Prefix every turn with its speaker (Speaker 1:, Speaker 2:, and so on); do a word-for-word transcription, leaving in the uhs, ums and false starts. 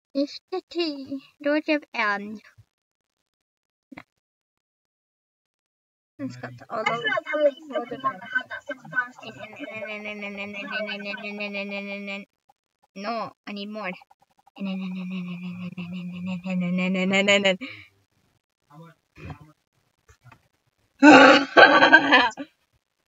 Speaker 1: It's the tea. Lord of End. It's got all over. No, I need more.